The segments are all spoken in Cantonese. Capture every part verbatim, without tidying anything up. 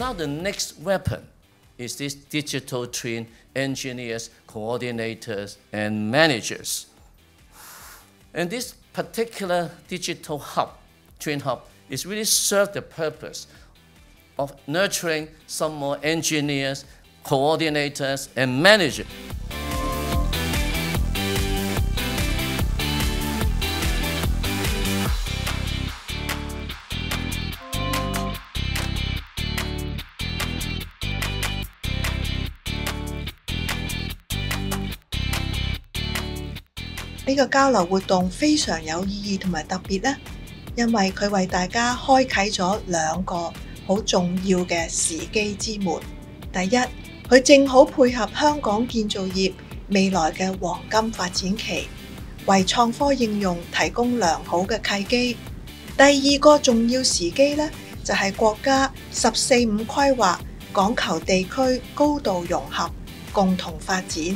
now the next weapon is this digital twin engineers, coordinators, and managers. And this particular digital hub, twin hub, is really serve the purpose of nurturing some more engineers, coordinators, and managers. 呢個交流活動非常有意義同埋特別呢，因為佢為大家開啟咗兩個好重要嘅時機之門。第一，佢正好配合香港建造業未來嘅黃金發展期，為創科應用提供良好嘅契機。第二個重要時機呢，就係國家十四五規劃講求地區高度融合，共同發展。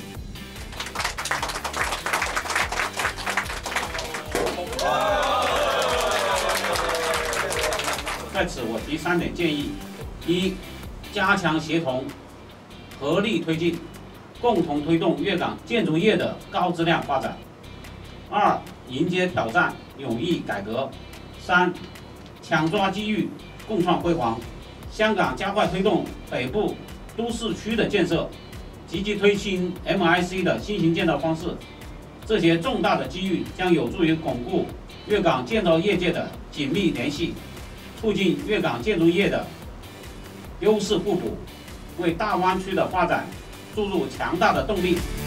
在此，我提三点建议：一、加强协同，合力推进，共同推动粤港建筑业的高质量发展；二、迎接挑战，勇毅改革；三、抢抓机遇，共创辉煌。香港加快推动北部都市区的建设，积极推新 M I C 的新型建造方式。这些重大的机遇将有助于巩固粤港建造业界的紧密联系，促进粤港建筑业的优势互补，为大湾区的发展注入强大的动力。